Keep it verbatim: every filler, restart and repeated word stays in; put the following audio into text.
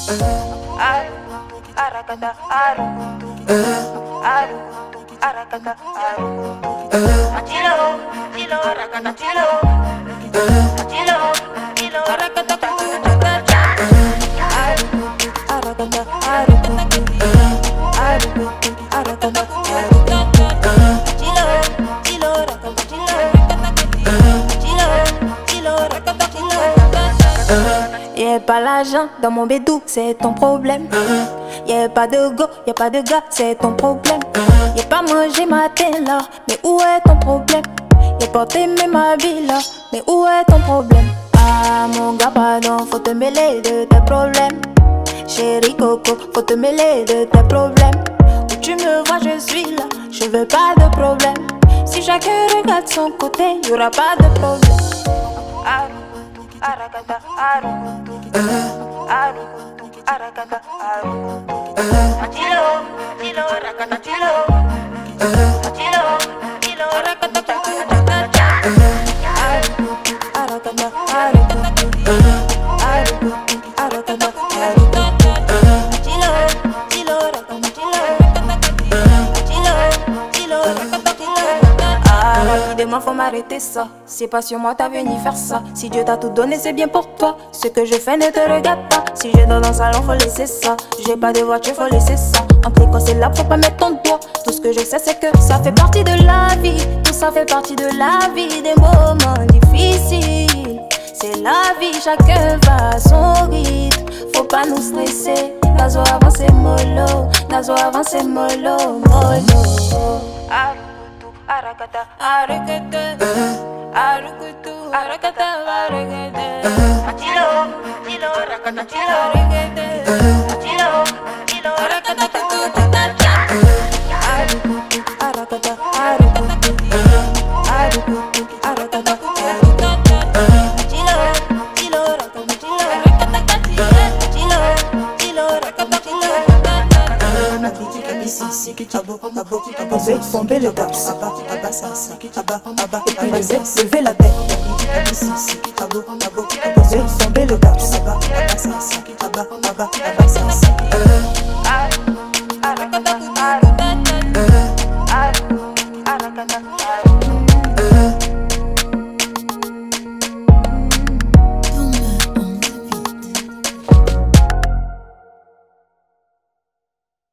Aru, arakata, aru, aru, arakata, aru. Achilo, achilo, arakata, achilo, achilo, achilo, arakata, aru, arakata, aru, aru, arakata, aru. Achilo, achilo, arakata, achilo, achilo, achilo, arakata, achilo. Y'a pas l'argent dans mon bédou, c'est ton problème. Y'a pas de go, y'a pas de gars, c'est ton problème. Y'a pas mangé matin là, mais où est ton problème? Y'a pas aimé ma vie là, mais où est ton problème? Ah mon gars pardon, faut te mêler de tes problèmes. Chérie Coco, faut te mêler de tes problèmes. Où tu me vois je suis là, je veux pas de problème. Si chacun regarde son côté, y'aura pas de problème. Aru, arakata, aru, aru, arakata, aru. Achilo, achilo, arakata, achilo, achilo, achilo, arakata, aru, arakata, aru, aru, arakata, aru. Achilo, achilo, arakata, achilo, achilo, achilo, arakata, ah, rapidement faut m'arrêter ça. C'est pas sur moi t'as venu faire ça. Si Dieu t'a tout donné c'est bien pour toi. Ce que je fais ne te regarde pas. Si je dors dans le salon faut laisser ça. J'ai pas de voiture faut laisser ça. En tes c'est là faut pas mettre ton doigt. Tout ce que je sais c'est que ça fait partie de la vie. Tout ça fait partie de la vie. Des moments difficiles, c'est la vie, chacun va à son rythme. Faut pas nous stresser. Nazo avancer mollo, nazo avancer mollo, mollo. Arakata, arakata, arukutu, arakata, arakata. Achilo, achilo, arakata, achilo, arakata. Achilo, achilo, arakata, arakata. Arukutu, arakata, arukutu, arukutu, arakata, arakata. Achilo, achilo, arakata, achilo, achilo, achilo, arakata, On veut tomber le torse, abba ça ça, abba abba, et puis lever la tête. On veut tomber le torse, abba abba ça ça, abba abba abba ça ça.